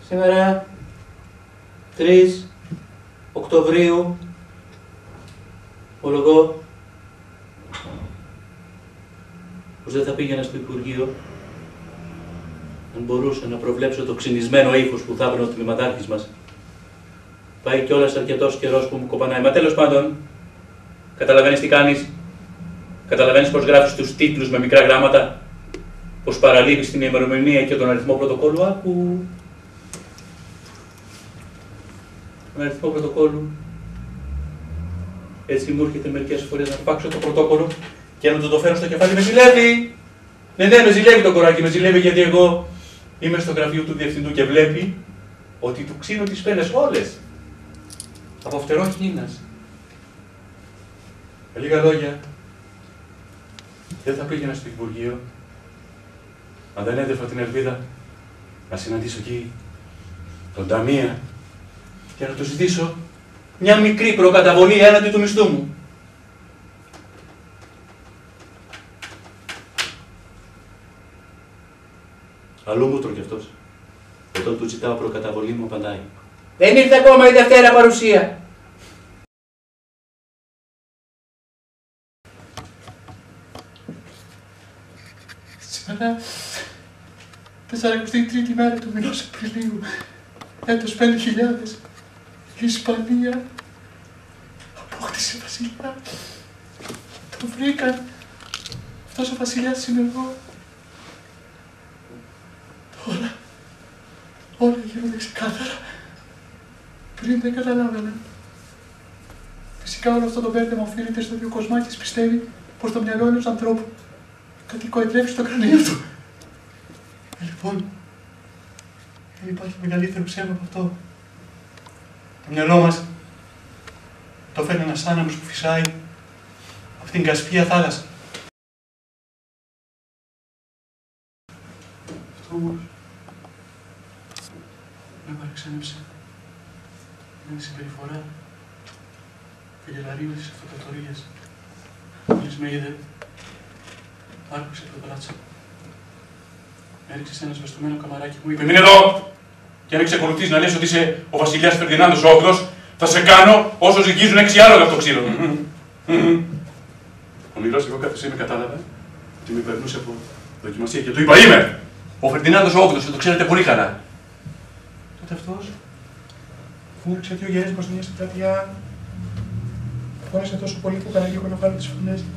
Σήμερα 3 Οκτωβρίου ομολογώ πως δεν θα πήγαινα στο Υπουργείο αν μπορούσα να προβλέψω το ξυνισμένο ύφος που θα έπαιρνε ο τμήματάρχης μας. Πάει κιόλας αρκετός καιρός που μου κοπανάει. Μα τέλος πάντων, καταλαβαίνεις τι κάνεις. Καταλαβαίνεις πως γράφεις τους τίτλους με μικρά γράμματα. Πως παραλείπεις την ημερομηνία και τον αριθμό πρωτοκόλλου. Άκου. Τον αριθμό πρωτοκόλλου. Έτσι μου έρχεται μερικές φορές να αρπάξω το πρωτόκολλο και να το φέρω στο κεφάλι. Με ζηλεύει! Ναι, με ζηλεύει το κοράκι, με ζηλεύει γιατί εγώ είμαι στο γραφείο του διευθυντού και βλέπει ότι του ξύνω τις πένες όλες. Από φτερό χίνας. Με λίγα λόγια, δεν θα πήγαινα στο Υπουργείο αν δεν έδευα την ελπίδα να συναντήσω εκεί τον Ταμία και να του ζητήσω μια μικρή προκαταβολή έναντι του μισθού μου. Αλλούμουτρο κι αυτός. Όταν του ζητάω προκαταβολή μου απαντάει. Δεν ήρθε ακόμα η Δευτέρα παρουσία. Σήμερα, 43η μέρα του μηνός Απριλίου, έτος 5.000, η Ισπανία απόκτησε βασιλιά. Το βρήκαν. Αυτός ο βασιλιάς είμαι εγώ. Τώρα, όλα γίνονται ξεκάθαρα. Πριν δεν καταλάβαινα. Φυσικά όλο αυτό το μπέρδεμα οφείλεται στο ότι ο Κοσμάκης πιστεύει πως το μυαλό ενός ανθρώπου κατοικοεδρεύει στο κρανίο του. Λοιπόν, δεν υπάρχει μεγαλύτερο ψέμα από αυτό. Το μυαλό μας το φέρνει ένας άνεμος που φυσάει από την Κασπία θάλασσα. Αυτό όμως με παρεξένεψε. Είναι η συμπεριφορά και γελαρίνες στις αυτοκρατορίες. Μόλις με είδε, άρχισε από το παλάτσο. Με έριξε σε ένα σβεστομένο καμαράκι μου, είπε «Μείνε εδώ! Και αν εξακολουθείς να λες ότι είσαι ο βασιλιάς Φερδινάντος ο Όγδος, θα σε κάνω όσο ζυγίζουν 6 άλογα από το ξύλο». Ο μικρός εγώ καθώς με κατάλαβε ότι με περνούσε από δοκιμασία και του είπα «Είμαι ο Φερδινάντος ο Όγδος και το ξέρετε πολύ καλά». Τότε αυτός μου έριξε 2 γέρες μπροστά στην πλατεία. Φώνησε τόσο πολύ που έκανα λίγο να βάλω τις φωνές.